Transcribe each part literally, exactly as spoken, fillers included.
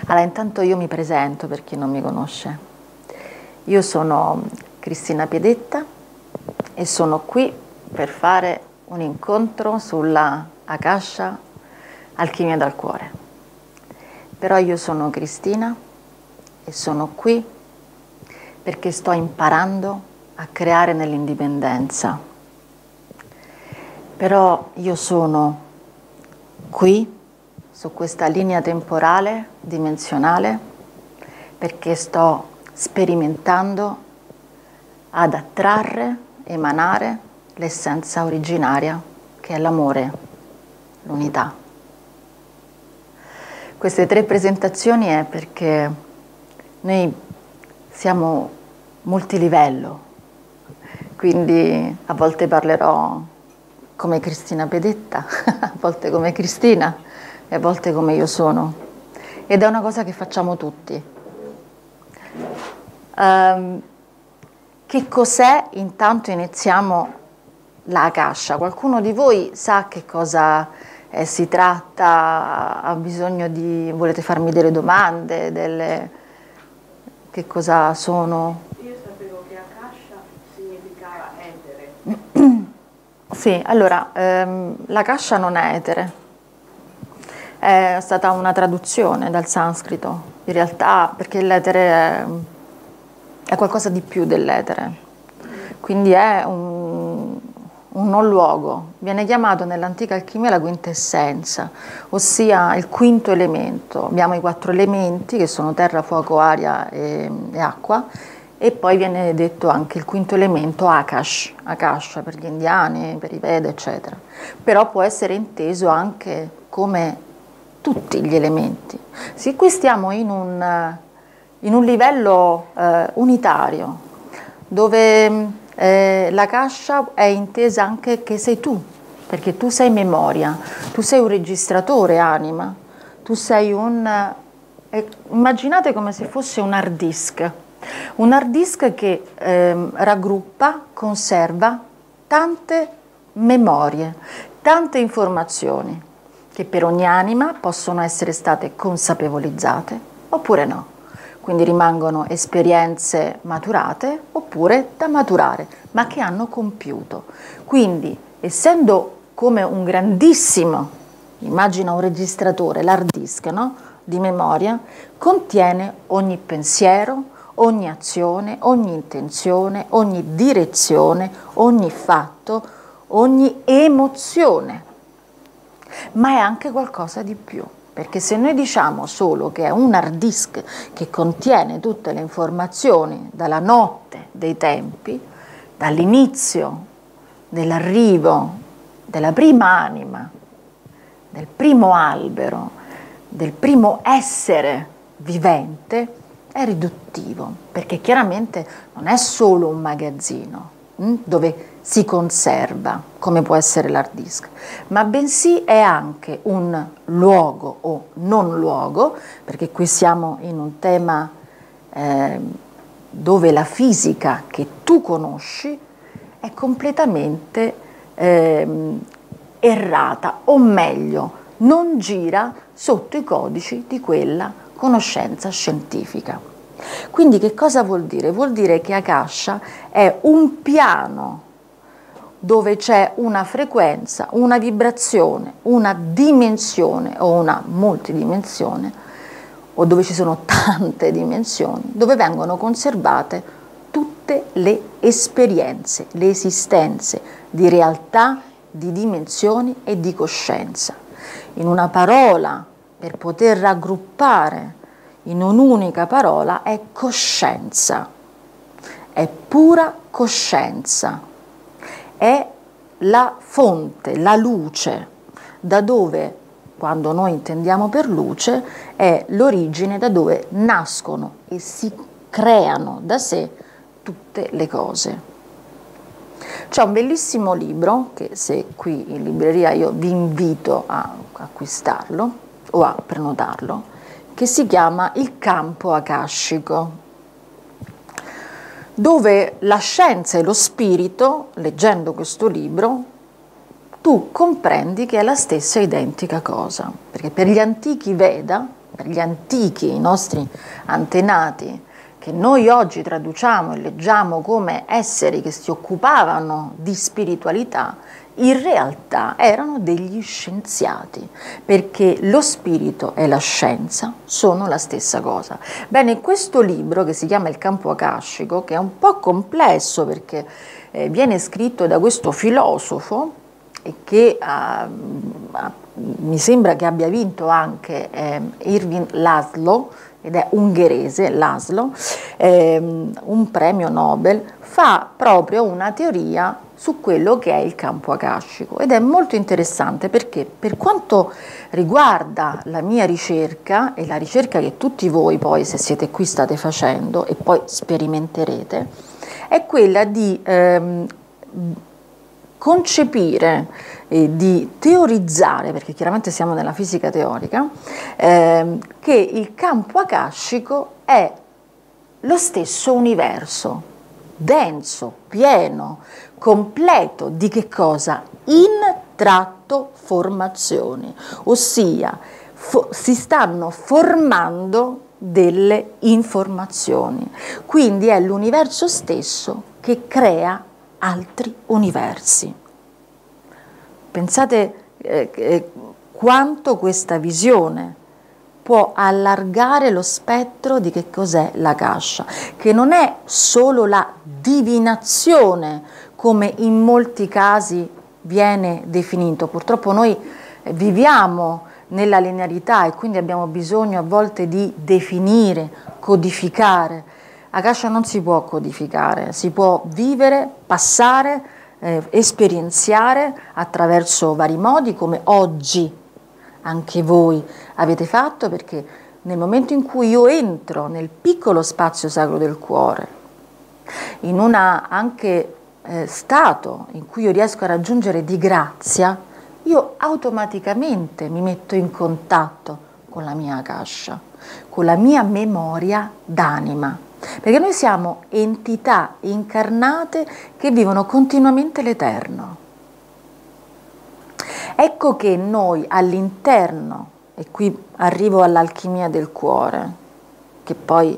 Allora, intanto io mi presento per chi non mi conosce. Io sono Cristina Piedetta e sono qui per fare un incontro sulla Akasha Alchimia dal Cuore. Però io sono Cristina e sono qui perché sto imparando a creare nell'indipendenza. Però io sono qui su questa linea temporale, dimensionale, perché sto sperimentando ad attrarre, emanare l'essenza originaria, che è l'amore, l'unità. Queste tre presentazioni è perché noi siamo multilivello, quindi a volte parlerò come Cristina Piedetta, a volte come Cristina e a volte come io sono. Ed è una cosa che facciamo tutti. Um, che cos'è? Intanto iniziamo la Akasha. Qualcuno di voi sa che cosa eh, si tratta? Ha bisogno di... volete farmi delle domande? Delle... Che cosa sono? Io sapevo che Akasha significava etere. Sì, allora, ehm, l'Akasha non è etere. È stata una traduzione dal sanscrito, in realtà, perché l'etere è, è qualcosa di più dell'etere, quindi è un, un non luogo. Viene chiamato nell'antica alchimia la quintessenza, ossia il quinto elemento. Abbiamo i quattro elementi che sono terra, fuoco, aria e, e acqua, e poi viene detto anche il quinto elemento Akash, Akasha per gli indiani, per i Veda, eccetera. Però può essere inteso anche come tutti gli elementi. Sì, qui stiamo in un, in un livello eh, unitario, dove eh, l'Akasha è intesa anche che sei tu, perché tu sei memoria, tu sei un registratore anima, tu sei un... Eh, immaginate come se fosse un hard disk, un hard disk che eh, raggruppa, conserva tante memorie, tante informazioni, che per ogni anima possono essere state consapevolizzate oppure no. Quindi rimangono esperienze maturate oppure da maturare, ma che hanno compiuto. Quindi, essendo come un grandissimo, immagina un registratore, l'hard disk, no? Di memoria, contiene ogni pensiero, ogni azione, ogni intenzione, ogni direzione, ogni fatto, ogni emozione. Ma è anche qualcosa di più, perché se noi diciamo solo che è un hard disk che contiene tutte le informazioni dalla notte dei tempi, dall'inizio dell'arrivo della prima anima, del primo albero, del primo essere vivente, è riduttivo, perché chiaramente non è solo un magazzino hm, dove si conserva, come può essere l'hard disk, ma bensì è anche un luogo o non luogo, perché qui siamo in un tema eh, dove la fisica che tu conosci è completamente eh, errata, o meglio, non gira sotto i codici di quella conoscenza scientifica. Quindi che cosa vuol dire? Vuol dire che Akasha è un piano dove c'è una frequenza, una vibrazione, una dimensione o una multidimensione, o dove ci sono tante dimensioni, dove vengono conservate tutte le esperienze, le esistenze di realtà, di dimensioni e di coscienza. In una parola, per poter raggruppare in un'unica parola, è coscienza, è pura coscienza. È la fonte, la luce, da dove, quando noi intendiamo per luce, è l'origine da dove nascono e si creano da sé tutte le cose. C'è un bellissimo libro, che se qui in libreria io vi invito a acquistarlo o a prenotarlo, che si chiama Il campo akashico, dove la scienza e lo spirito, leggendo questo libro, tu comprendi che è la stessa identica cosa, perché per gli antichi Veda per gli antichi, i nostri antenati, che noi oggi traduciamo e leggiamo come esseri che si occupavano di spiritualità, in realtà erano degli scienziati, perché lo spirito e la scienza sono la stessa cosa. Bene, questo libro, che si chiama Il campo akashico, che è un po' complesso perché eh, viene scritto da questo filosofo e che ah, ah, mi sembra che abbia vinto anche eh, Irving Laszlo, ed è ungherese, Laszlo, ehm, un premio Nobel, fa proprio una teoria su quello che è il campo akashico, ed è molto interessante perché, per quanto riguarda la mia ricerca e la ricerca che tutti voi poi, se siete qui, state facendo e poi sperimenterete, è quella di ehm, concepire e di teorizzare, perché chiaramente siamo nella fisica teorica, ehm, che il campo akashico è lo stesso universo, denso, pieno, completo di che cosa? Intratto formazioni, ossia si stanno formando delle informazioni, quindi è l'universo stesso che crea altri universi. Pensate eh, eh, quanto questa visione può allargare lo spettro di che cos'è l'Akasha, che non è solo la divinazione, come in molti casi viene definito. Purtroppo noi viviamo nella linearità e quindi abbiamo bisogno a volte di definire, codificare. Akasha non si può codificare, si può vivere, passare, eh, esperienziare attraverso vari modi, come oggi anche voi avete fatto, perché nel momento in cui io entro nel piccolo spazio sacro del cuore, in un anche eh, stato in cui io riesco a raggiungere di grazia, io automaticamente mi metto in contatto con la mia Akasha, con la mia memoria d'anima. Perché noi siamo entità incarnate che vivono continuamente l'Eterno. Ecco che noi all'interno, e qui arrivo all'alchimia del cuore, che poi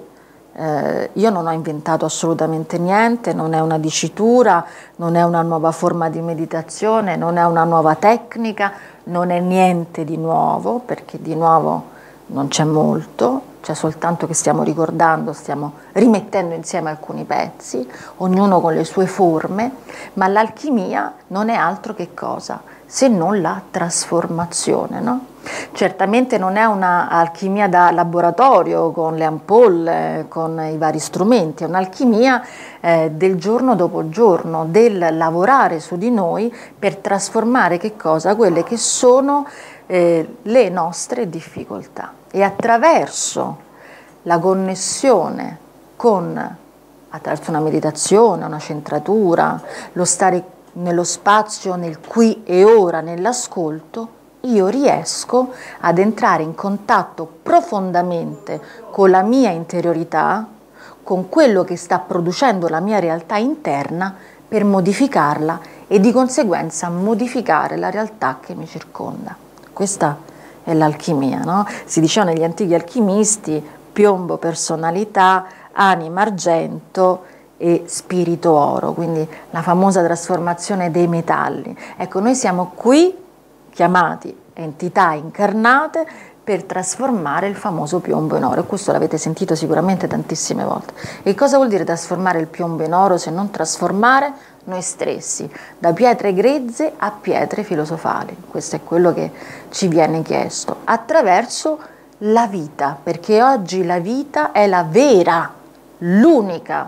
eh, io non ho inventato assolutamente niente, non è una dicitura, non è una nuova forma di meditazione, non è una nuova tecnica, non è niente di nuovo, perché di nuovo non c'è molto, c'è soltanto che stiamo ricordando, stiamo rimettendo insieme alcuni pezzi, ognuno con le sue forme, ma l'alchimia non è altro che cosa, se non la trasformazione, no? Certamente non è una alchimia da laboratorio con le ampolle, con i vari strumenti, è un'alchimia eh, del giorno dopo giorno, del lavorare su di noi per trasformare che cosa? Quelle che sono eh, le nostre difficoltà. E attraverso la connessione con, attraverso una meditazione, una centratura, lo stare nello spazio, nel qui e ora, nell'ascolto, io riesco ad entrare in contatto profondamente con la mia interiorità, con quello che sta producendo la mia realtà interna, per modificarla e di conseguenza modificare la realtà che mi circonda. Questa è l'alchimia, no? Si diceva negli antichi alchimisti: piombo personalità, anima argento e spirito oro, quindi la famosa trasformazione dei metalli. Ecco, noi siamo qui chiamati entità incarnate per trasformare il famoso piombo in oro, e questo l'avete sentito sicuramente tantissime volte. E cosa vuol dire trasformare il piombo in oro se non trasformare noi stessi, da pietre grezze a pietre filosofali? Questo è quello che ci viene chiesto, attraverso la vita, perché oggi la vita è la vera, l'unica,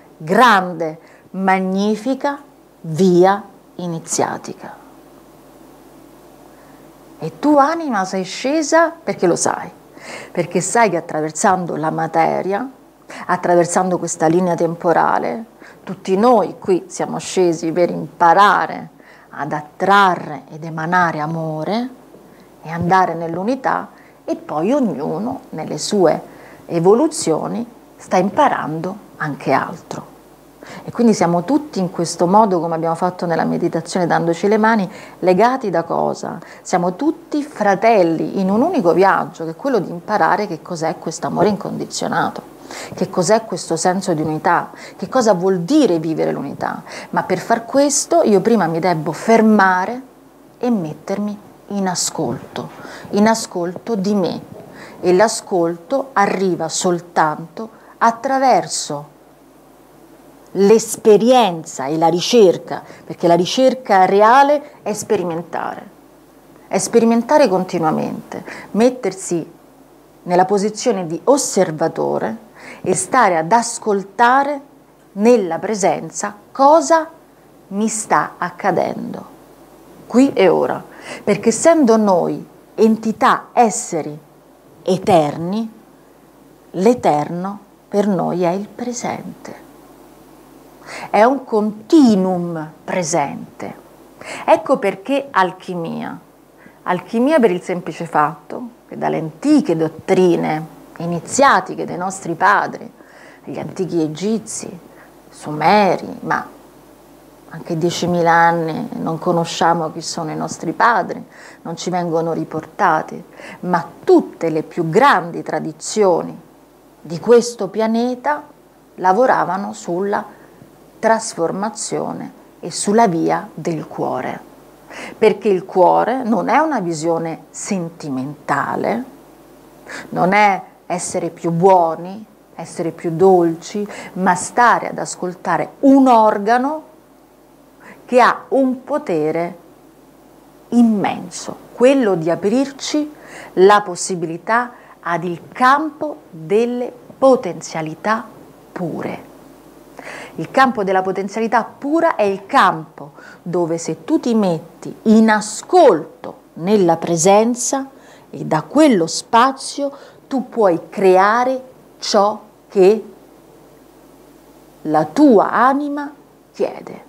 grande, magnifica via iniziatica. E tu, anima, sei scesa perché lo sai, perché sai che attraversando la materia, attraversando questa linea temporale, tutti noi qui siamo scesi per imparare ad attrarre ed emanare amore e andare nell'unità, e poi ognuno nelle sue evoluzioni sta imparando anche altro. E quindi siamo tutti in questo modo, come abbiamo fatto nella meditazione dandoci le mani, legati da cosa? Siamo tutti fratelli in un unico viaggio, che è quello di imparare che cos'è questo amore incondizionato, che cos'è questo senso di unità, che cosa vuol dire vivere l'unità. Ma per far questo io prima mi debbo fermare e mettermi in ascolto, in ascolto di me. E l'ascolto arriva soltanto attraverso l'esperienza e la ricerca, perché la ricerca reale è sperimentare, è sperimentare continuamente, mettersi nella posizione di osservatore e stare ad ascoltare nella presenza cosa mi sta accadendo, qui e ora, perché essendo noi entità, esseri eterni, l'eterno per noi è il presente. È un continuum presente. Ecco perché alchimia. Alchimia per il semplice fatto che dalle antiche dottrine iniziatiche dei nostri padri, gli antichi egizi, sumeri, ma anche diecimila anni non conosciamo chi sono i nostri padri, non ci vengono riportati, ma tutte le più grandi tradizioni di questo pianeta lavoravano sulla trasformazione e sulla via del cuore, perché il cuore non è una visione sentimentale, non è essere più buoni, essere più dolci, ma stare ad ascoltare un organo che ha un potere immenso, quello di aprirci la possibilità ad il campo delle potenzialità pure. Il campo della potenzialità pura è il campo dove se tu ti metti in ascolto nella presenza e da quello spazio tu puoi creare ciò che la tua anima chiede.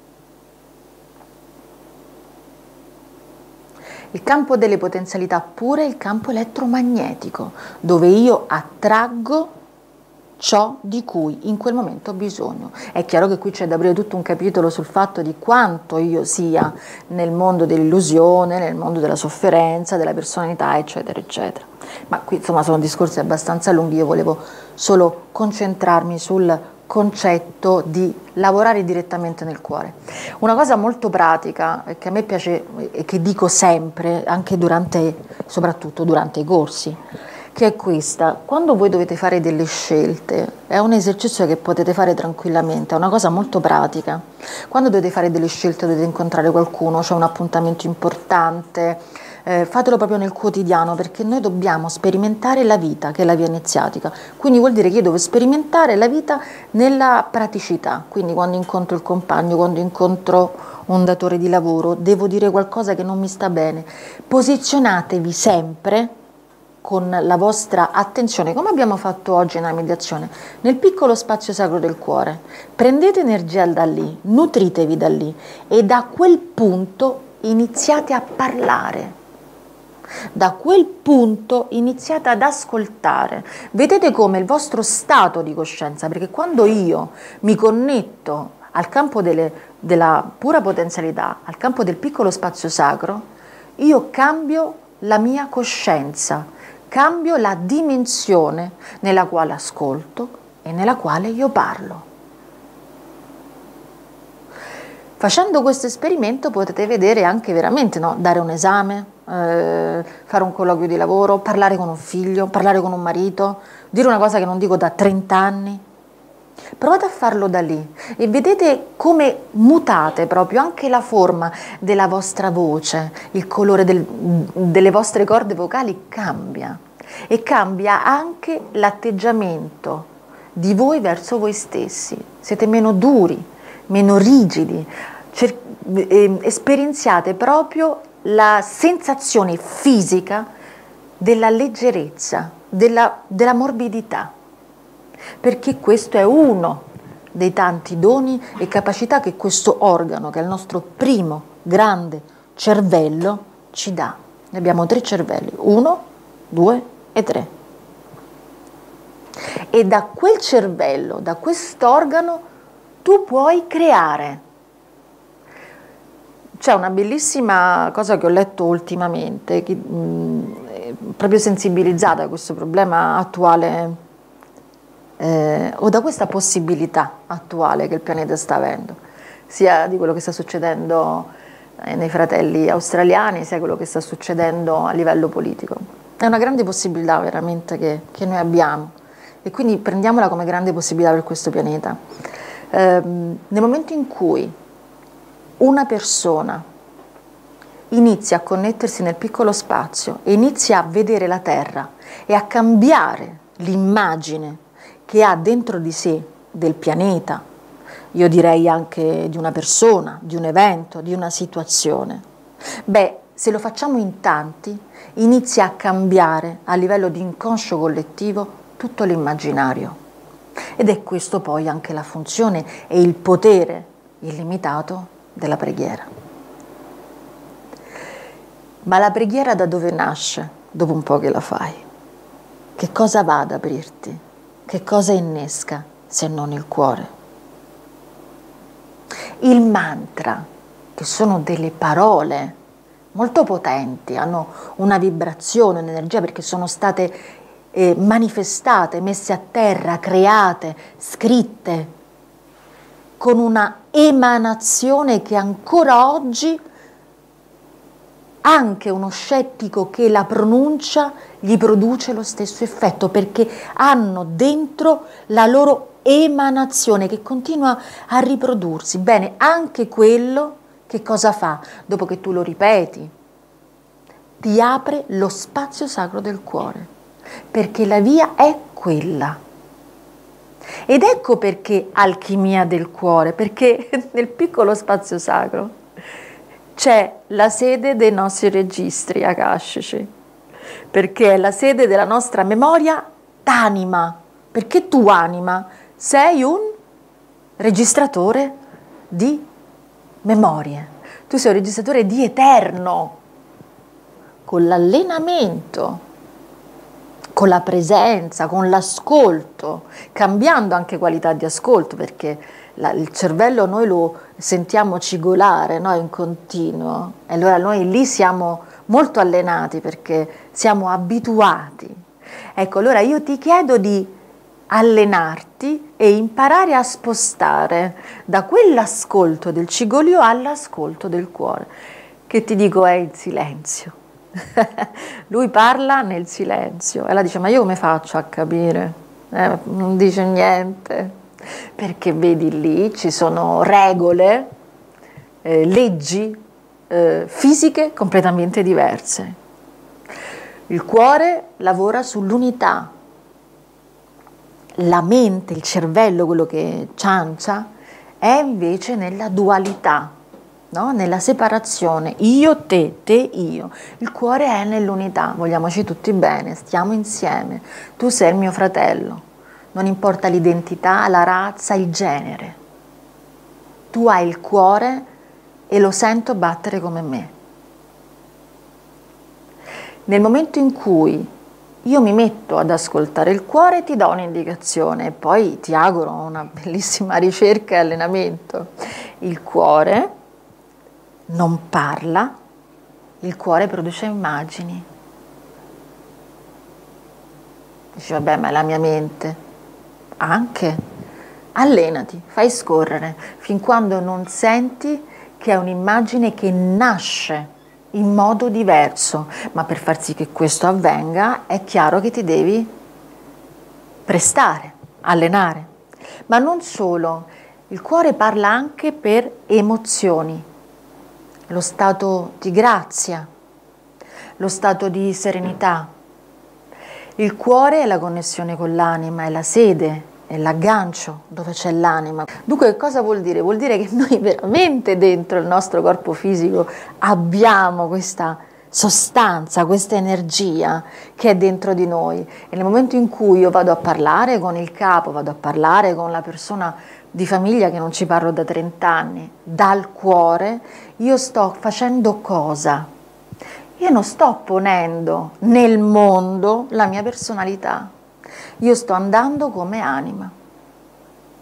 Il campo delle potenzialità pure è il campo elettromagnetico, dove io attraggo ciò di cui in quel momento ho bisogno. È chiaro che qui c'è da aprire tutto un capitolo sul fatto di quanto io sia nel mondo dell'illusione, nel mondo della sofferenza, della personalità, eccetera, eccetera. Ma qui insomma sono discorsi abbastanza lunghi, io volevo solo concentrarmi sul concetto di lavorare direttamente nel cuore. Una cosa molto pratica che a me piace e che dico sempre, anche durante, soprattutto durante i corsi, che è questa: quando voi dovete fare delle scelte, è un esercizio che potete fare tranquillamente, è una cosa molto pratica. Quando dovete fare delle scelte, dovete incontrare qualcuno, c'è un appuntamento importante, eh, fatelo proprio nel quotidiano, perché noi dobbiamo sperimentare la vita, che è la via iniziatica. Quindi vuol dire che io devo sperimentare la vita nella praticità. Quindi quando incontro il compagno, quando incontro un datore di lavoro, devo dire qualcosa che non mi sta bene. Posizionatevi sempre con la vostra attenzione, come abbiamo fatto oggi nella meditazione, nel piccolo spazio sacro del cuore. Prendete energia da lì, nutritevi da lì e da quel punto iniziate a parlare. Da quel punto iniziate ad ascoltare. Vedete come il vostro stato di coscienza, perché quando io mi connetto al campo delle, della pura potenzialità, al campo del piccolo spazio sacro, io cambio la mia coscienza, cambio la dimensione nella quale ascolto e nella quale io parlo. Facendo questo esperimento potete vedere anche veramente, no, dare un esame, eh, fare un colloquio di lavoro, parlare con un figlio, parlare con un marito, dire una cosa che non dico da trenta anni. Provate a farlo da lì e vedete come mutate proprio anche la forma della vostra voce, il colore del, delle vostre corde vocali cambia e cambia anche l'atteggiamento di voi verso voi stessi. Siete meno duri, meno rigidi, cer- eh, esperienziate proprio la sensazione fisica della leggerezza, della, della morbidità. Perché questo è uno dei tanti doni e capacità che questo organo, che è il nostro primo grande cervello, ci dà. Ne abbiamo tre cervelli, uno, due e tre. E da quel cervello, da quest'organo, tu puoi creare. C'è una bellissima cosa che ho letto ultimamente, che, mh, proprio sensibilizzata a questo problema attuale, eh, o da questa possibilità attuale che il pianeta sta avendo, sia di quello che sta succedendo eh, nei fratelli australiani, sia quello che sta succedendo a livello politico. È una grande possibilità veramente che, che noi abbiamo, e quindi prendiamola come grande possibilità per questo pianeta. Eh, nel momento in cui una persona inizia a connettersi nel piccolo spazio e inizia a vedere la Terra e a cambiare l'immagine che ha dentro di sé del pianeta, io direi anche di una persona, di un evento, di una situazione, beh, se lo facciamo in tanti, inizia a cambiare a livello di inconscio collettivo tutto l'immaginario. Ed è questo poi anche la funzione e il potere illimitato della preghiera. Ma la preghiera da dove nasce dopo un po' che la fai? Che cosa va ad aprirti? Che cosa innesca se non il cuore? Il mantra, che sono delle parole molto potenti, hanno una vibrazione, un'energia, perché sono state eh, manifestate, messe a terra, create, scritte, con una emanazione che ancora oggi anche uno scettico che la pronuncia gli produce lo stesso effetto, perché hanno dentro la loro emanazione che continua a riprodursi. Bene, anche quello che cosa fa? Dopo che tu lo ripeti, ti apre lo spazio sacro del cuore, perché la via è quella. Ed ecco perché alchimia del cuore, perché nel piccolo spazio sacro c'è la sede dei nostri registri akashici, perché è la sede della nostra memoria d'anima, perché tu anima sei un registratore di memorie, tu sei un registratore di eterno, con l'allenamento, con la presenza, con l'ascolto, cambiando anche qualità di ascolto, perché la, il cervello noi lo sentiamo cigolare, no, in continuo, e allora noi lì siamo molto allenati perché siamo abituati. Ecco, allora io ti chiedo di allenarti e imparare a spostare da quell'ascolto del cigolio all'ascolto del cuore, che ti dico è il silenzio. Lui parla nel silenzio e la dice: ma io come faccio a capire? Eh, non dice niente, perché vedi lì ci sono regole, eh, leggi eh, fisiche completamente diverse. Il cuore lavora sull'unità, la mente, il cervello, quello che ciancia, è invece nella dualità. No? Nella separazione, io, te, te, io. Il cuore è nell'unità, vogliamoci tutti bene, stiamo insieme. Tu sei il mio fratello, non importa l'identità, la razza, il genere. Tu hai il cuore e lo sento battere come me. Nel momento in cui io mi metto ad ascoltare il cuore, ti do un'indicazione e poi ti auguro una bellissima ricerca e allenamento. Il cuore non parla, il cuore produce immagini. Dici, vabbè, ma è la mia mente. Anche. Allenati, fai scorrere, fin quando non senti che è un'immagine che nasce in modo diverso. Ma per far sì che questo avvenga, è chiaro che ti devi prestare, allenare. Ma non solo, il cuore parla anche per emozioni. Lo stato di grazia, lo stato di serenità. Il cuore è la connessione con l'anima, è la sede, è l'aggancio dove c'è l'anima. Dunque cosa vuol dire? Vuol dire che noi veramente dentro il nostro corpo fisico abbiamo questa sostanza, questa energia che è dentro di noi. E nel momento in cui io vado a parlare con il capo, vado a parlare con la persona di famiglia che non ci parlo da trent'anni, dal cuore, io sto facendo cosa? Io non sto ponendo nel mondo la mia personalità, io sto andando come anima.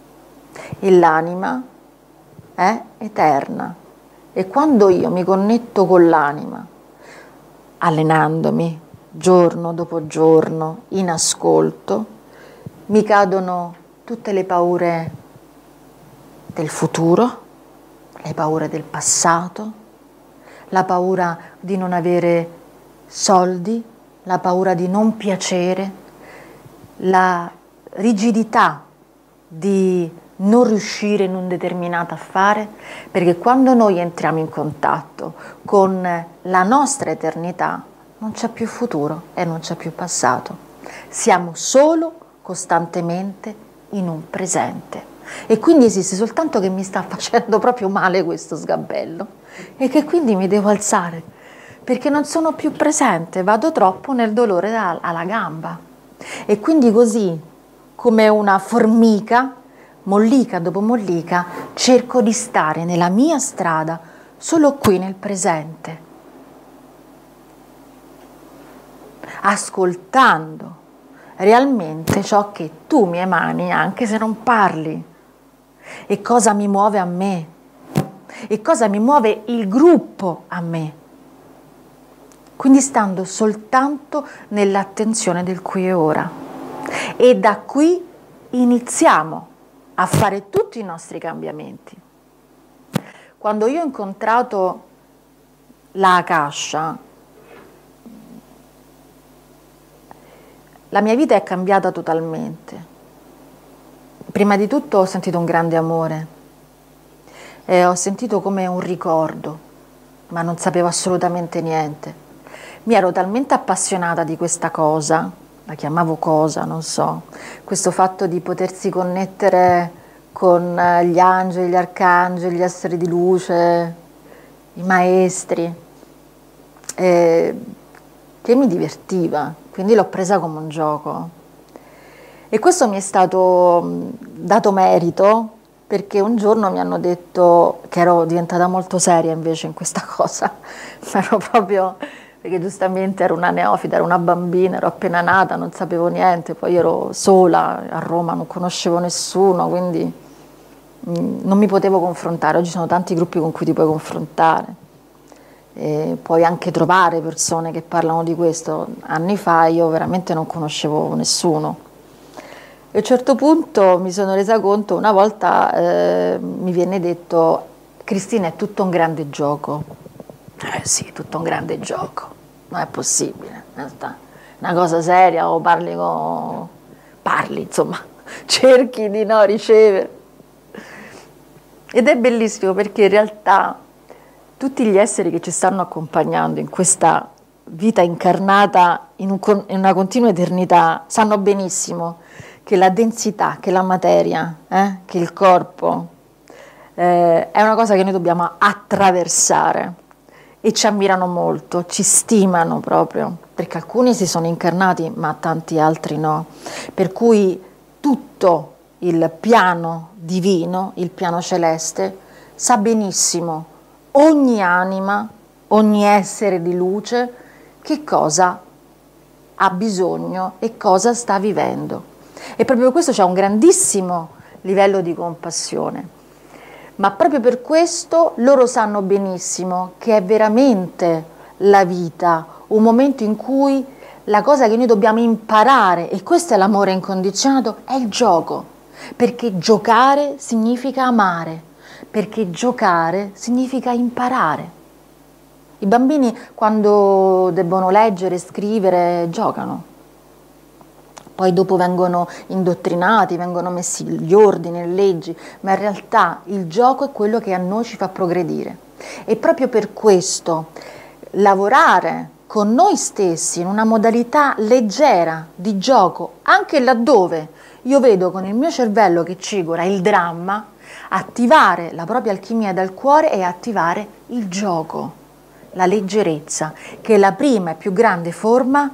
e l'anima è eterna. E quando io mi connetto con l'anima, allenandomi giorno dopo giorno, in ascolto, mi cadono tutte le paure del futuro, le paure del passato, la paura di non avere soldi, la paura di non piacere, la rigidità di non riuscire in un determinato affare, perché quando noi entriamo in contatto con la nostra eternità non c'è più futuro e non c'è più passato. Siamo solo costantemente in un presente. E quindi esiste soltanto che mi sta facendo proprio male questo sgabello e che quindi mi devo alzare, perché non sono più presente, vado troppo nel dolore alla gamba. E quindi così, come una formica, mollica dopo mollica, cerco di stare nella mia strada, solo qui nel presente, ascoltando realmente ciò che tu mi emani, anche se non parli, e cosa mi muove a me, e cosa mi muove il gruppo a me. Quindi stando soltanto nell'attenzione del qui e ora. E da qui iniziamo a fare tutti i nostri cambiamenti. Quando io ho incontrato la Akasha, la mia vita è cambiata totalmente. Prima di tutto ho sentito un grande amore, e ho sentito come un ricordo, ma non sapevo assolutamente niente. Mi ero talmente appassionata di questa cosa, la chiamavo cosa, non so, questo fatto di potersi connettere con gli angeli, gli arcangeli, gli esseri di luce, i maestri, eh, che mi divertiva, quindi l'ho presa come un gioco. E questo mi è stato dato merito perché un giorno mi hanno detto che ero diventata molto seria invece in questa cosa, ero proprio, perché giustamente ero una neofita, ero una bambina, ero appena nata, non sapevo niente, poi ero sola a Roma, non conoscevo nessuno, quindi mh, non mi potevo confrontare. Oggi sono tanti gruppi con cui ti puoi confrontare, e puoi anche trovare persone che parlano di questo. Anni fa io veramente non conoscevo nessuno. E a un certo punto mi sono resa conto, una volta eh, mi viene detto: Cristina, è tutto un grande gioco. Eh sì, tutto un grande gioco, non è possibile, una cosa seria, o parli con... parli, insomma, cerchi di no ricevere. Ed è bellissimo perché in realtà tutti gli esseri che ci stanno accompagnando in questa vita incarnata in, un, in una continua eternità sanno benissimo che la densità, che la materia, eh, che il corpo eh, è una cosa che noi dobbiamo attraversare, e ci ammirano molto, ci stimano proprio, perché alcuni si sono incarnati ma tanti altri no, per cui tutto il piano divino, il piano celeste, sa benissimo ogni anima, ogni essere di luce che cosa ha bisogno e cosa sta vivendo. E proprio per questo c'è un grandissimo livello di compassione, ma proprio per questo loro sanno benissimo che è veramente la vita, un momento in cui la cosa che noi dobbiamo imparare, e questo è l'amore incondizionato, è il gioco, perché giocare significa amare, perché giocare significa imparare. I bambini quando debbono leggere, scrivere, giocano. Poi dopo vengono indottrinati, vengono messi gli ordini, le leggi, ma in realtà il gioco è quello che a noi ci fa progredire. E proprio per questo lavorare con noi stessi in una modalità leggera di gioco, anche laddove io vedo con il mio cervello che cigora il dramma, attivare la propria alchimia dal cuore e attivare il gioco, la leggerezza, che è la prima e più grande forma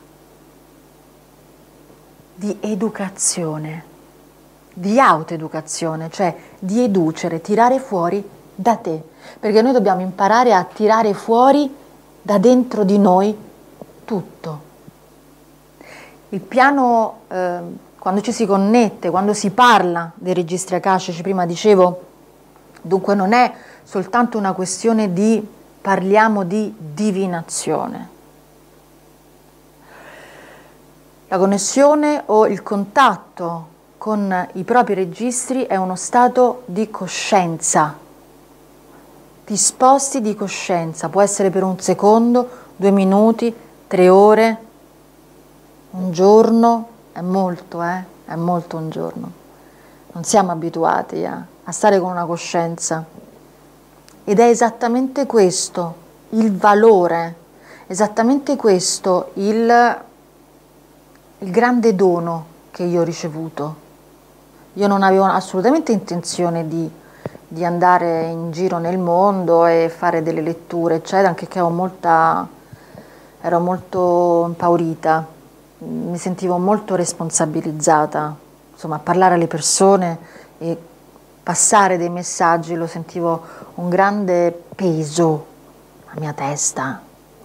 di educazione, di autoeducazione, cioè di educere, tirare fuori da te, perché noi dobbiamo imparare a tirare fuori da dentro di noi tutto. Il piano eh, quando ci si connette, quando si parla dei registri akashici, prima dicevo, dunque non è soltanto una questione di, parliamo di divinazione. La connessione o il contatto con i propri registri è uno stato di coscienza, di sposti di coscienza, può essere per un secondo, due minuti, tre ore, un giorno, è molto, eh? È molto un giorno. Non siamo abituati a, a stare con una coscienza. Ed è esattamente questo il valore, esattamente questo il, il grande dono che io ho ricevuto. Io non avevo assolutamente intenzione di, di andare in giro nel mondo e fare delle letture, eccetera, anche che ero, molta, ero molto impaurita, mi sentivo molto responsabilizzata, insomma, a parlare alle persone e passare dei messaggi lo sentivo un grande peso alla mia testa.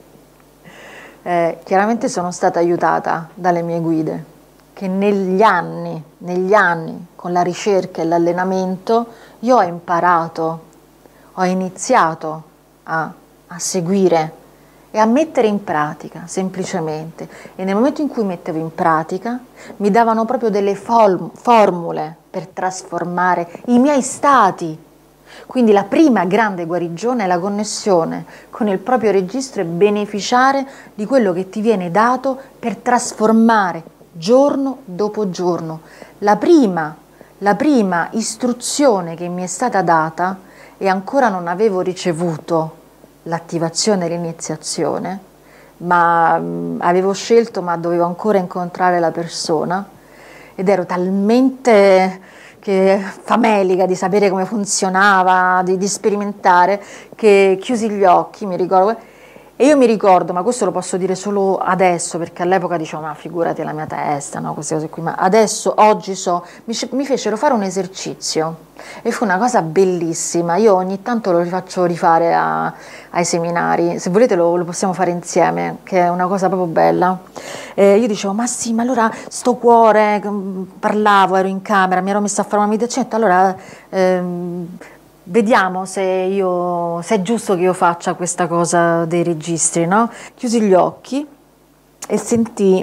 Eh, chiaramente sono stata aiutata dalle mie guide, che negli anni, negli anni, con la ricerca e l'allenamento, io ho imparato, ho iniziato a, a seguire e a mettere in pratica, semplicemente. E nel momento in cui mettevo in pratica, mi davano proprio delle formule per trasformare i miei stati. Quindi la prima grande guarigione è la connessione con il proprio registro e beneficiare di quello che ti viene dato per trasformare giorno dopo giorno. La prima, la prima istruzione che mi è stata data, e ancora non avevo ricevuto l'attivazione e l'iniziazione, ma mh, avevo scelto, ma dovevo ancora incontrare la persona, ed ero talmente che, famelica di sapere come funzionava, di, di sperimentare, che chiusi gli occhi, mi ricordo. E io mi ricordo, ma questo lo posso dire solo adesso, perché all'epoca dicevo, ma figurati la mia testa, no, queste cose qui, ma adesso, oggi so, mi, mi fecero fare un esercizio e fu una cosa bellissima. Io ogni tanto lo faccio rifare a, ai seminari, se volete lo, lo possiamo fare insieme, che è una cosa proprio bella. Eh, io dicevo, ma sì, ma allora sto cuore, parlavo, ero in camera, mi ero messa a fare una meditazione, allora... Ehm, vediamo se, io, se è giusto che io faccia questa cosa dei registri, no? Chiusi gli occhi e sentii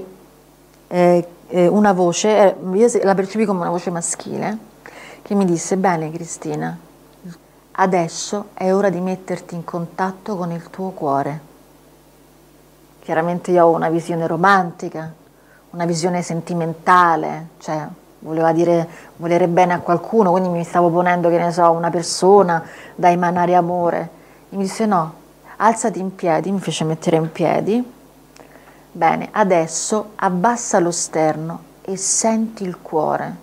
eh, eh, una voce, eh, io la percepì come una voce maschile, che mi disse, bene Cristina, adesso è ora di metterti in contatto con il tuo cuore. Chiaramente io ho una visione romantica, una visione sentimentale, cioè... voleva dire volere bene a qualcuno, quindi mi stavo ponendo, che ne so, una persona da emanare amore. E mi disse no, alzati in piedi, mi fece mettere in piedi. Bene, adesso abbassa lo sterno e senti il cuore.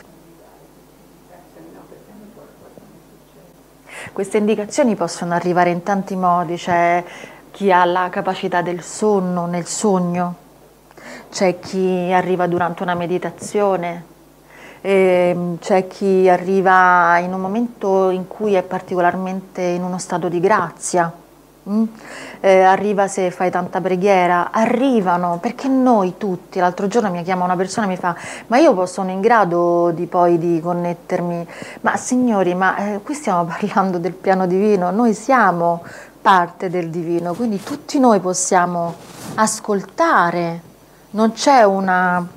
Queste indicazioni possono arrivare in tanti modi, c'è chi ha la capacità del sonno, nel sogno, c'è chi arriva durante una meditazione, c'è chi arriva in un momento in cui è particolarmente in uno stato di grazia, mm? eh, arriva se fai tanta preghiera, arrivano, perché noi tutti, l'altro giorno mi chiama una persona e mi fa, ma io sono in grado di poi di connettermi, ma signori, ma eh, qui stiamo parlando del piano divino, noi siamo parte del divino, quindi tutti noi possiamo ascoltare, non c'è una...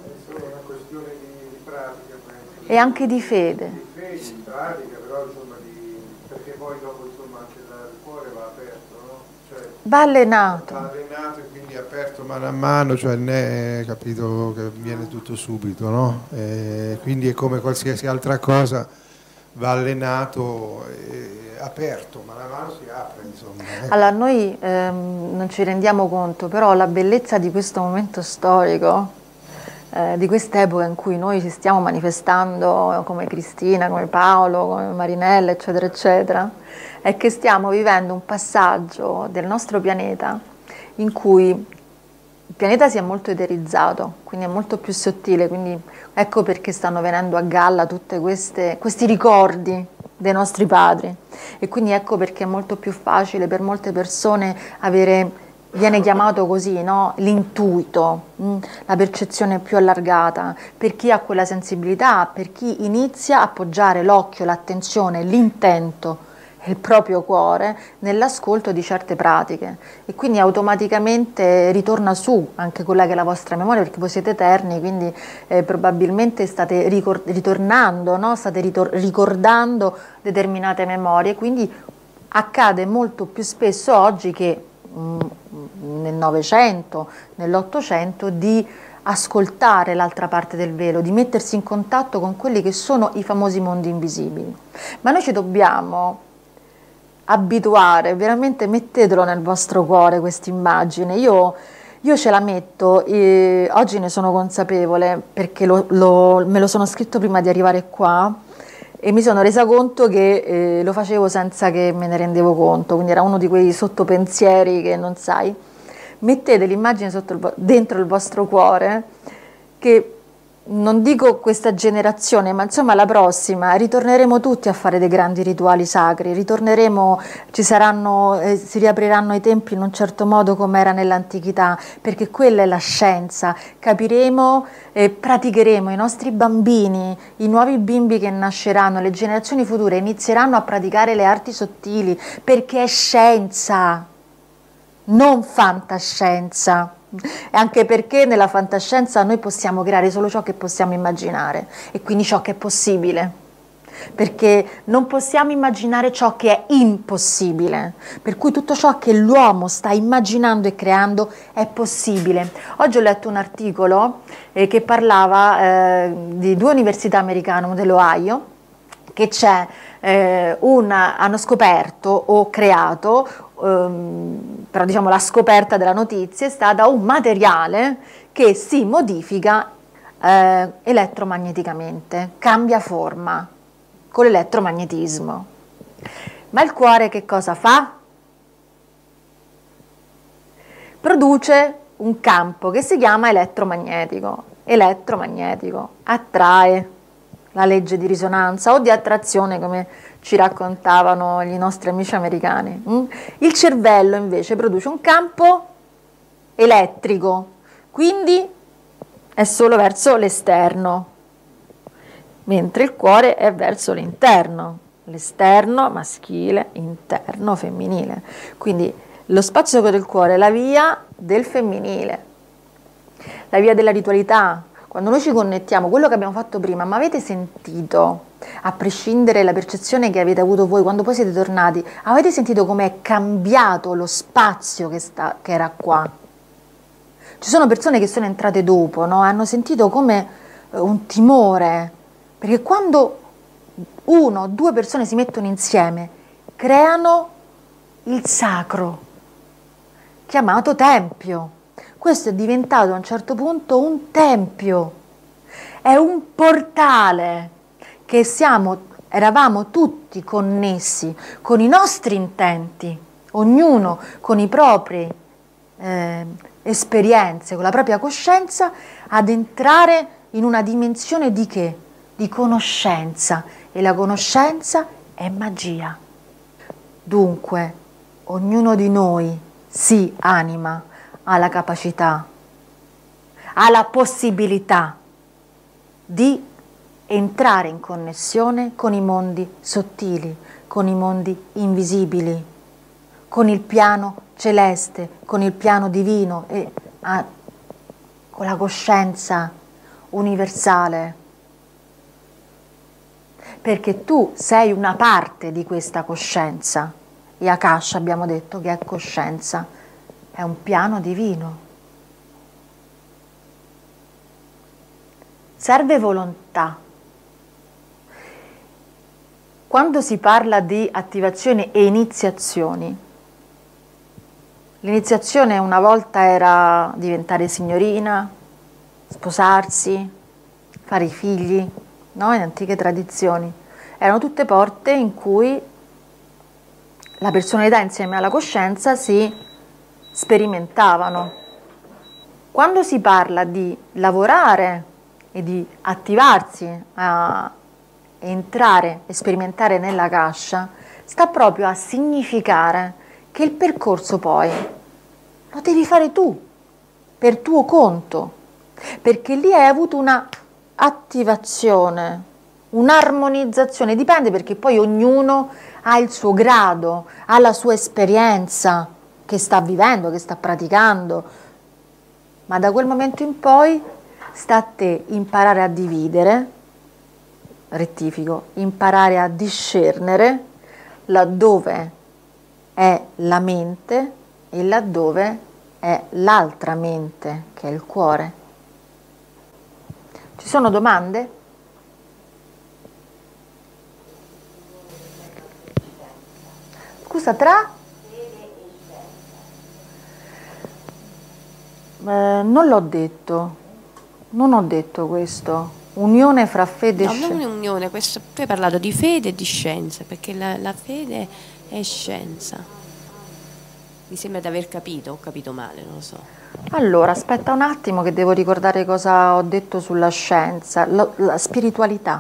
e anche di fede. Di fede, in pratica, però insomma, di, perché poi dopo insomma anche il cuore va aperto, no? Cioè, va allenato. Va allenato e quindi aperto mano a mano, cioè non è capito che viene tutto subito, no? E quindi è come qualsiasi altra cosa, va allenato e aperto, mano a mano si apre, insomma. Eh. Allora noi ehm, non ci rendiamo conto, però la bellezza di questo momento storico, Eh, di quest'epoca in cui noi ci stiamo manifestando come Cristina, come Paolo, come Marinella, eccetera, eccetera, è che stiamo vivendo un passaggio del nostro pianeta in cui il pianeta si è molto eterizzato, quindi è molto più sottile, quindi ecco perché stanno venendo a galla tutti questi ricordi dei nostri padri, e quindi ecco perché è molto più facile per molte persone avere viene chiamato così, no? L'intuito, mh? La percezione più allargata, per chi ha quella sensibilità, per chi inizia a poggiare l'occhio, l'attenzione, l'intento, il proprio cuore nell'ascolto di certe pratiche, e quindi automaticamente ritorna su anche quella che è la vostra memoria, perché voi siete eterni, quindi eh, probabilmente state ritornando, no? State ritor ricordando determinate memorie, quindi accade molto più spesso oggi che mh, nel Novecento, nell'Ottocento, di ascoltare l'altra parte del velo, di mettersi in contatto con quelli che sono i famosi mondi invisibili. Ma noi ci dobbiamo abituare, veramente mettetelo nel vostro cuore questa immagine. Io, io ce la metto, e oggi ne sono consapevole perché lo, lo, me lo sono scritto prima di arrivare qua e mi sono resa conto che eh, lo facevo senza che me ne rendevo conto, quindi era uno di quei sottopensieri che non sai. Mettete l'immagine dentro il vostro cuore, che non dico questa generazione, ma insomma la prossima, ritorneremo tutti a fare dei grandi rituali sacri, ritorneremo, ci saranno, eh, si riapriranno i templi in un certo modo come era nell'antichità, perché quella è la scienza, capiremo e praticheremo, i nostri bambini, i nuovi bimbi che nasceranno, le generazioni future inizieranno a praticare le arti sottili, perché è scienza, non fantascienza. E anche perché nella fantascienza noi possiamo creare solo ciò che possiamo immaginare, e quindi ciò che è possibile, perché non possiamo immaginare ciò che è impossibile, per cui tutto ciò che l'uomo sta immaginando e creando è possibile. Oggi ho letto un articolo eh, che parlava eh, di due università americane, una dell'Ohio, che c'è eh, una, hanno scoperto o creato, ehm, però diciamo la scoperta della notizia è stata un materiale che si modifica eh, elettromagneticamente, cambia forma con l'elettromagnetismo. Ma il cuore che cosa fa? Produce un campo che si chiama elettromagnetico. Elettromagnetico attrae, la legge di risonanza o di attrazione, come ci raccontavano i nostri amici americani. Il cervello invece produce un campo elettrico, quindi è solo verso l'esterno, mentre il cuore è verso l'interno, l'esterno maschile, interno femminile. Quindi lo spazio del cuore è la via del femminile, la via della ritualità. Quando noi ci connettiamo, quello che abbiamo fatto prima, ma avete sentito, a prescindere dalla percezione che avete avuto voi, quando poi siete tornati, avete sentito com'è cambiato lo spazio che, sta, che era qua? Ci sono persone che sono entrate dopo, no? Hanno sentito come un timore, perché quando uno o due persone si mettono insieme, creano il sacro, chiamato tempio. Questo è diventato a un certo punto un tempio, è un portale che siamo, eravamo tutti connessi con i nostri intenti, ognuno con i propri eh, esperienze, con la propria coscienza, ad entrare in una dimensione di che? Di conoscenza, e la conoscenza è magia. Dunque, ognuno di noi, sì, anima, ha la capacità, ha la possibilità di entrare in connessione con i mondi sottili, con i mondi invisibili, con il piano celeste, con il piano divino e ah, con la coscienza universale. Perché tu sei una parte di questa coscienza, e Akasha abbiamo detto che è coscienza. È un piano divino. Serve volontà. Quando si parla di attivazione e iniziazioni, l'iniziazione una volta era diventare signorina, sposarsi, fare i figli, no? In antiche tradizioni. Erano tutte porte in cui la personalità insieme alla coscienza si sperimentavano. Quando si parla di lavorare e di attivarsi a entrare e sperimentare nella Akasha, sta proprio a significare che il percorso poi lo devi fare tu, per tuo conto, perché lì hai avuto una attivazione, un'armonizzazione, dipende perché poi ognuno ha il suo grado, ha la sua esperienza che sta vivendo, che sta praticando, ma da quel momento in poi sta a te imparare a dividere, rettifico, imparare a discernere laddove è la mente e laddove è l'altra mente, che è il cuore. Ci sono domande? Scusa, tra? Eh, non l'ho detto, non ho detto questo. Unione fra fede e No, scienza. non è unione, questo, tu hai parlato di fede e di scienza, perché la, la fede è scienza. Mi sembra di aver capito, ho capito male, non lo so. Allora, aspetta un attimo che devo ricordare cosa ho detto sulla scienza, la, la spiritualità.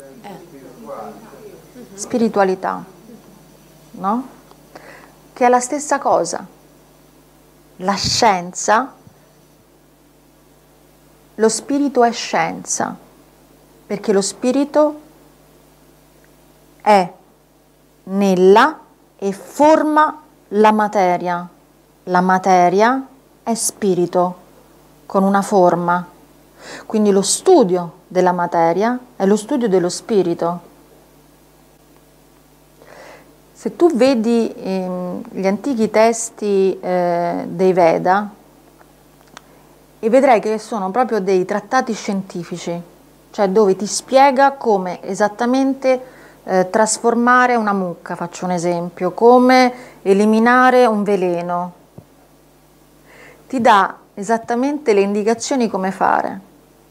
Spiritualità, no? Che è la stessa cosa. La scienza, lo spirito è scienza, perché lo spirito è nella e forma la materia. La materia è spirito con una forma. Quindi lo studio della materia è lo studio dello spirito. Se tu vedi ehm, gli antichi testi eh, dei Veda, e vedrai che sono proprio dei trattati scientifici, cioè dove ti spiega come esattamente eh, trasformare una mucca, faccio un esempio, come eliminare un veleno. Ti dà esattamente le indicazioni come fare.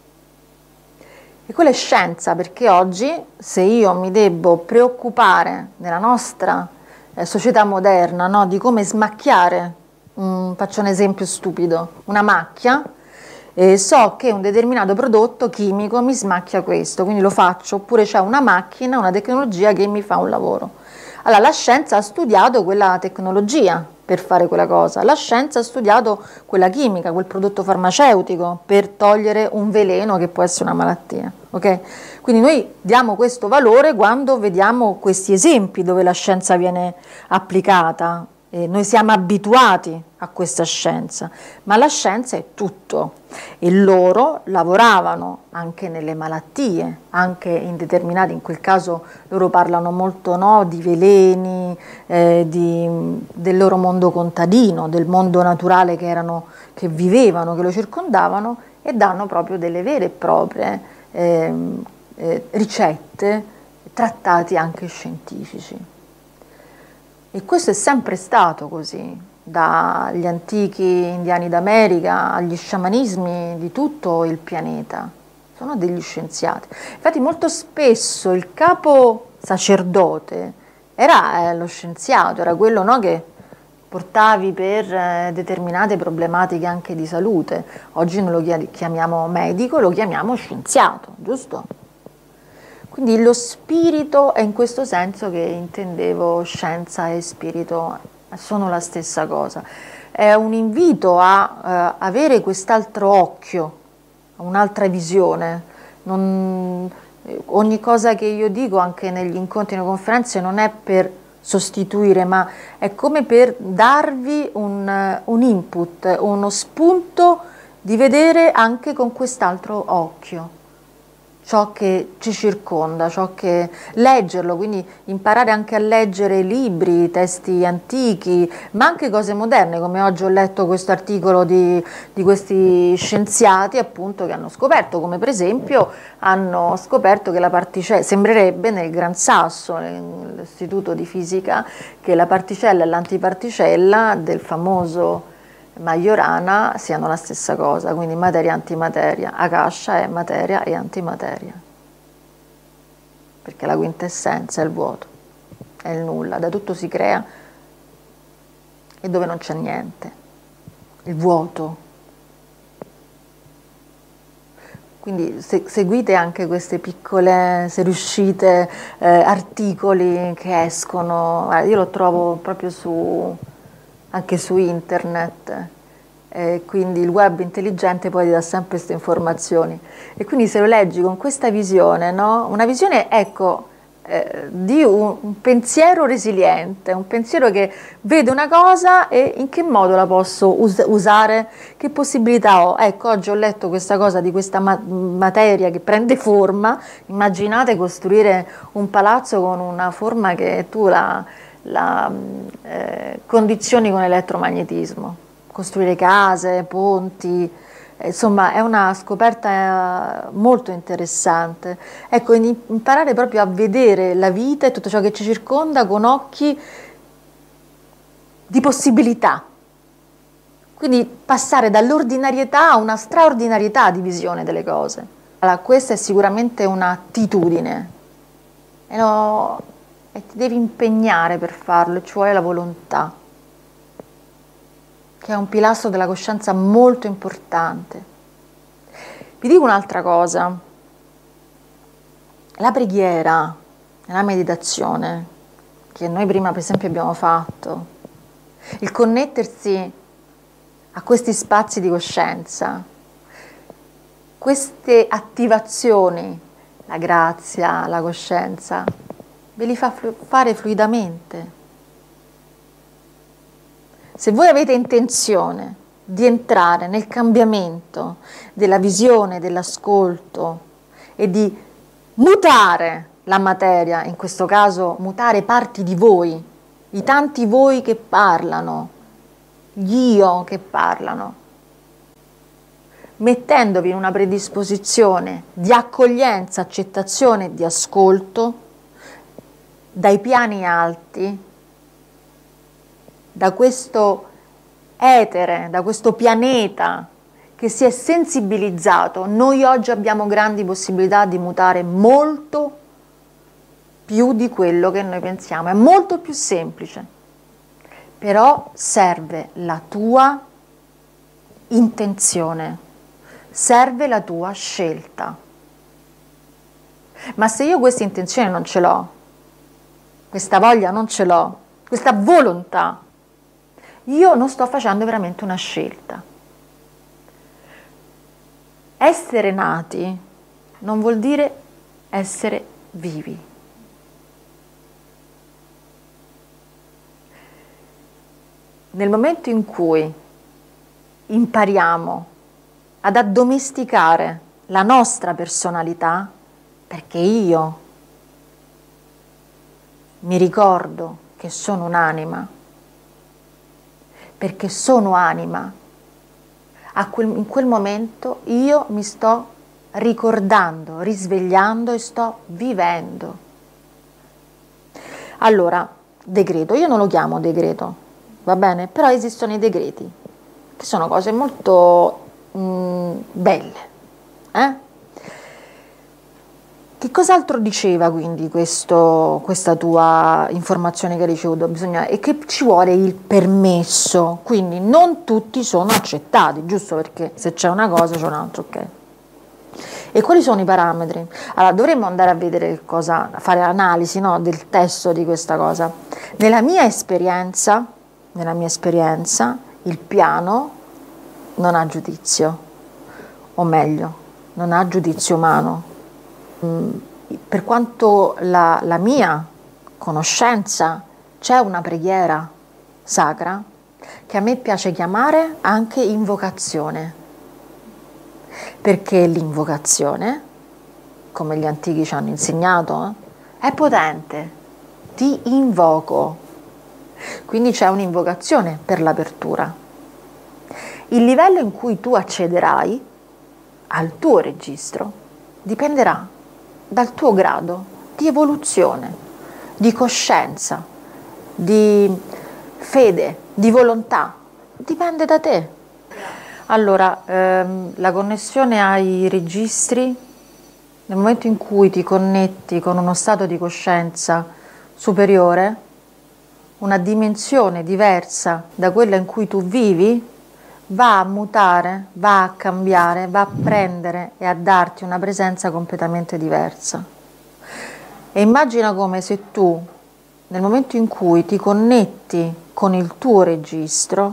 E quella è scienza, perché oggi, se io mi debbo preoccupare nella nostra eh, società moderna, no, di come smacchiare, um, faccio un esempio stupido, una macchia, eh, so che un determinato prodotto chimico mi smacchia questo, quindi lo faccio, oppure c'è una macchina, una tecnologia che mi fa un lavoro. Allora, la scienza ha studiato quella tecnologia per fare quella cosa, la scienza ha studiato quella chimica, quel prodotto farmaceutico per togliere un veleno che può essere una malattia, ok? Quindi noi diamo questo valore quando vediamo questi esempi dove la scienza viene applicata, e noi siamo abituati a questa scienza, ma la scienza è tutto e loro lavoravano anche nelle malattie, anche in determinati, in quel caso loro parlano molto, no, di veleni, eh, di, del loro mondo contadino, del mondo naturale che, erano, che vivevano, che lo circondavano, e danno proprio delle vere e proprie eh, eh, ricette, trattati anche scientifici. E questo è sempre stato così, dagli antichi indiani d'America agli sciamanismi di tutto il pianeta. Sono degli scienziati. Infatti molto spesso il capo sacerdote era eh, lo scienziato, era quello, no, che portavi per eh, determinate problematiche anche di salute. Oggi non lo chiamiamo medico, lo chiamiamo scienziato, giusto? Quindi lo spirito è in questo senso che intendevo, scienza e spirito sono la stessa cosa. È un invito a uh, avere quest'altro occhio, un'altra visione. Non, ogni cosa che io dico anche negli incontri e nelle conferenze non è per sostituire, ma è come per darvi un, un input, uno spunto di vedere anche con quest'altro occhio ciò che ci circonda, ciò che leggerlo, quindi imparare anche a leggere libri, testi antichi, ma anche cose moderne, come oggi ho letto questo articolo di, di questi scienziati appunto che hanno scoperto, come per esempio hanno scoperto che la particella, sembrerebbe nel Gran Sasso, nell'istituto di fisica, che la particella e l'antiparticella del famoso Majorana siano la stessa cosa, quindi materia e antimateria. Akasha è materia e antimateria, perché la quintessenza è il vuoto, è il nulla, da tutto si crea e dove non c'è niente, il vuoto. Quindi se, seguite anche queste piccole, se riuscite, eh, articoli che escono, eh, io lo trovo proprio su... anche su internet, eh, quindi il web intelligente poi ti dà sempre queste informazioni. E quindi se lo leggi con questa visione, no? Una visione, ecco, eh, di un, un pensiero resiliente, un pensiero che vede una cosa e in che modo la posso us- usare, che possibilità ho. Ecco, oggi ho letto questa cosa di questa ma- materia che prende forma. Immaginate costruire un palazzo con una forma che tu la, la eh, condizioni con elettromagnetismo, costruire case, ponti. Insomma, è una scoperta molto interessante. Ecco, imparare proprio a vedere la vita e tutto ciò che ci circonda con occhi di possibilità. Quindi passare dall'ordinarietà a una straordinarietà di visione delle cose. Allora, questa è sicuramente un'attitudine e, lo, e ti devi impegnare per farlo, ci vuole la volontà, che è un pilastro della coscienza molto importante. Vi dico un'altra cosa, la preghiera, la meditazione, che noi prima per esempio abbiamo fatto, il connettersi a questi spazi di coscienza, queste attivazioni, la grazia, la coscienza, ve li fa fare fluidamente. Se voi avete intenzione di entrare nel cambiamento della visione, dell'ascolto e di mutare la materia, in questo caso mutare parti di voi, i tanti voi che parlano, gli io che parlano, mettendovi in una predisposizione di accoglienza, accettazione e di ascolto dai piani alti, da questo etere, da questo pianeta che si è sensibilizzato, noi oggi abbiamo grandi possibilità di mutare molto più di quello che noi pensiamo, è molto più semplice, però serve la tua intenzione, serve la tua scelta. Ma se io questa intenzione non ce l'ho, questa voglia non ce l'ho, questa volontà, io non sto facendo veramente una scelta. Essere nati non vuol dire essere vivi. Nel momento in cui impariamo ad addomesticare la nostra personalità, perché io mi ricordo che sono un'anima, perché sono anima, a quel, in quel momento io mi sto ricordando, risvegliando e sto vivendo. Allora, decreto, io non lo chiamo decreto, va bene? Però esistono i decreti, che sono cose molto mh, belle. Eh? Che cos'altro diceva quindi questo, questa tua informazione che hai ricevuto? Bisogna, e che ci vuole il permesso, quindi non tutti sono accettati, giusto, perché se c'è una cosa c'è un altro, ok? E quali sono i parametri? Allora dovremmo andare a vedere cosa, a fare analisi, no, del testo di questa cosa. Nella mia esperienza, nella mia esperienza, il piano non ha giudizio, o meglio, non ha giudizio umano. Per quanto la, la mia conoscenza, c'è una preghiera sacra che a me piace chiamare anche invocazione, perché l'invocazione, come gli antichi ci hanno insegnato, è potente. Ti invoco, quindi c'è un'invocazione per l'apertura. Il livello in cui tu accederai al tuo registro dipenderà dal tuo grado di evoluzione, di coscienza, di fede, di volontà, dipende da te. Allora, ehm, la connessione ai registri, nel momento in cui ti connetti con uno stato di coscienza superiore, una dimensione diversa da quella in cui tu vivi, va a mutare, va a cambiare, va a prendere e a darti una presenza completamente diversa. E immagina come se tu, nel momento in cui ti connetti con il tuo registro,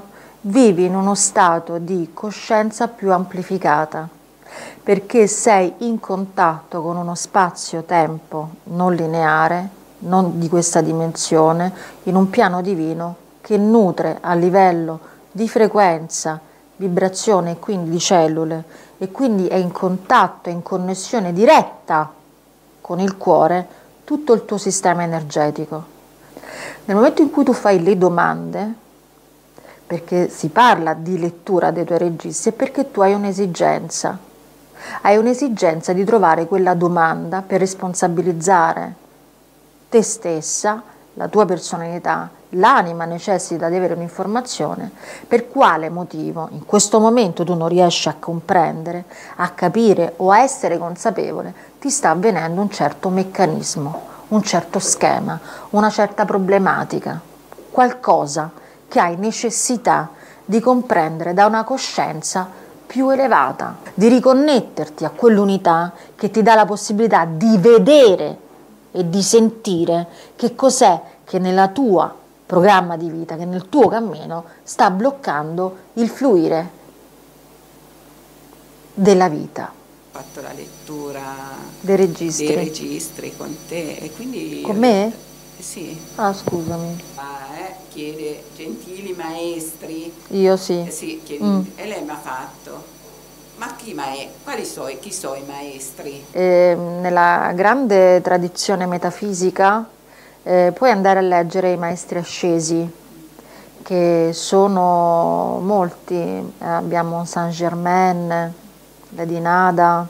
vivi in uno stato di coscienza più amplificata, perché sei in contatto con uno spazio-tempo non lineare, non di questa dimensione, in un piano divino che nutre a livello di frequenza, vibrazione e quindi di cellule, e quindi è in contatto, è in connessione diretta con il cuore tutto il tuo sistema energetico. Nel momento in cui tu fai le domande, perché si parla di lettura dei tuoi registri, è perché tu hai un'esigenza, hai un'esigenza di trovare quella domanda per responsabilizzare te stessa, la tua personalità, l'anima necessita di avere un'informazione, per quale motivo in questo momento tu non riesci a comprendere, a capire o a essere consapevole, ti sta avvenendo un certo meccanismo, un certo schema, una certa problematica, qualcosa che hai necessità di comprendere da una coscienza più elevata, di riconnetterti a quell'unità che ti dà la possibilità di vedere e di sentire che cos'è che nella tua programma di vita, che nel tuo cammino sta bloccando il fluire della vita. Ho fatto la lettura dei registri, dei registri con te e quindi... Con me? Eh, sì. Ah, scusami. Ah, eh, chiede gentili maestri. Io sì. Eh, sì, chiedi, Mm. e lei mi ha fatto. Ma chi, mae quali so, chi sono i maestri? Eh, nella grande tradizione metafisica eh, puoi andare a leggere i maestri ascesi, che sono molti. Eh, abbiamo Saint Germain, Lady Nada,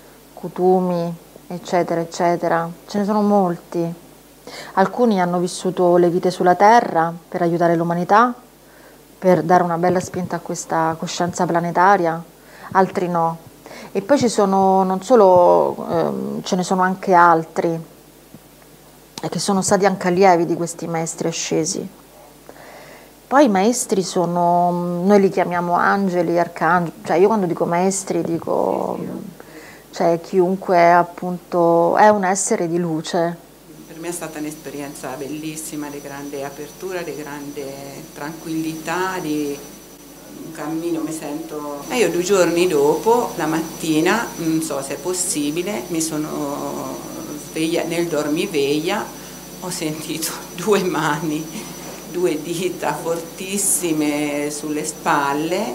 Kutumi, eccetera, eccetera. Ce ne sono molti. Alcuni hanno vissuto le vite sulla Terra per aiutare l'umanità, per dare una bella spinta a questa coscienza planetaria, altri no. E poi ci sono non solo, ehm, ce ne sono anche altri che sono stati anche allievi di questi maestri ascesi. Poi i maestri sono, noi li chiamiamo angeli, arcangeli, cioè io quando dico maestri dico, cioè chiunque appunto è un essere di luce. Per me è stata un'esperienza bellissima, di grande apertura, di grande tranquillità, di un cammino, mi sento... E io due giorni dopo, la mattina, non so se è possibile, mi sono sveglia, nel dormiveglia ho sentito due mani, due dita fortissime sulle spalle,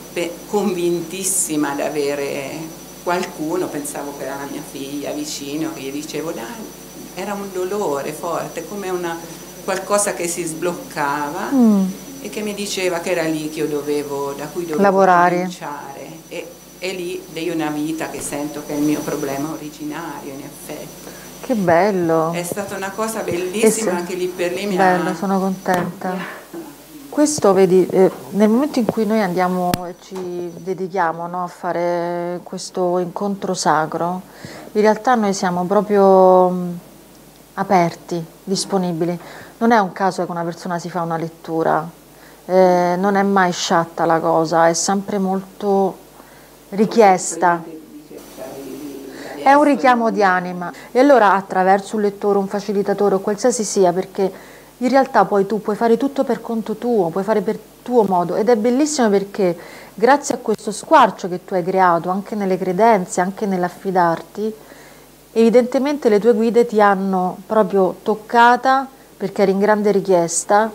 convintissima di avere qualcuno, pensavo che era la mia figlia vicino, che gli dicevo dai, era un dolore forte, come una, qualcosa che si sbloccava mm. e che mi diceva che era lì che io dovevo, da cui dovevo lavorare. cominciare. E, e lì dei una vita che sento che è il mio problema originario, in effetti. Che bello! È stata una cosa bellissima, anche lì per lì mi bello, ha... sono contenta. Questo, vedi, eh, nel momento in cui noi andiamo e ci dedichiamo, no, a fare questo incontro sacro, in realtà noi siamo proprio mh, aperti, disponibili. Non è un caso che una persona si fa una lettura, eh, non è mai sciatta la cosa, è sempre molto richiesta. È un richiamo di anima. E allora attraverso un lettore, un facilitatore o qualsiasi sia, perché in realtà poi tu puoi fare tutto per conto tuo, puoi fare per tuo modo, ed è bellissimo perché grazie a questo squarcio che tu hai creato anche nelle credenze, anche nell'affidarti, evidentemente le tue guide ti hanno proprio toccata perché eri in grande richiesta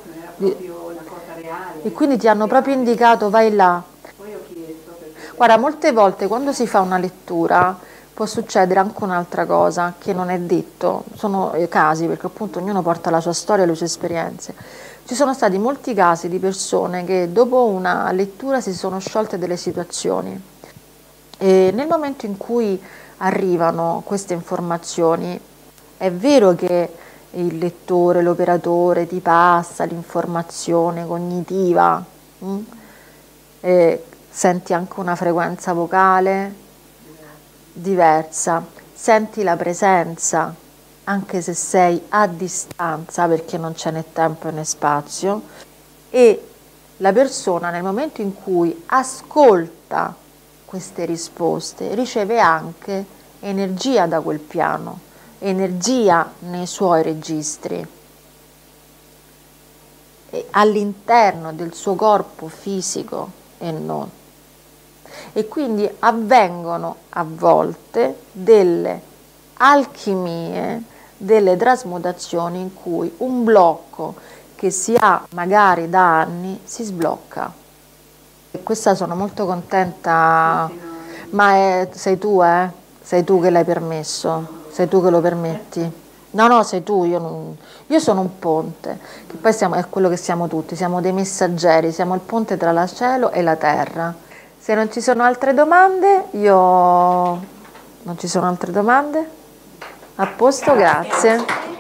e quindi ti hanno proprio indicato vai là. Guarda, molte volte quando si fa una lettura può succedere anche un'altra cosa che non è detto, sono casi perché appunto ognuno porta la sua storia e le sue esperienze. Ci sono stati molti casi di persone che dopo una lettura si sono sciolte delle situazioni e nel momento in cui arrivano queste informazioni è vero che il lettore, l'operatore ti passa l'informazione cognitiva, mh? E senti anche una frequenza vocale diversa, senti la presenza anche se sei a distanza perché non c'è né tempo né spazio, e la persona nel momento in cui ascolta queste risposte riceve anche energia da quel piano, energia nei suoi registri, e all'interno del suo corpo fisico e non. E quindi avvengono a volte delle alchimie, delle trasmutazioni in cui un blocco che si ha magari da anni si sblocca. E questa sono molto contenta, ma è, sei tu, eh? Sei tu che l'hai permesso, sei tu che lo permetti. No, no, sei tu, io, non, io sono un ponte, che poi siamo, è quello che siamo tutti, siamo dei messaggeri, siamo il ponte tra il cielo e la terra. Se non ci sono altre domande, io... Non ci sono altre domande? A posto, grazie.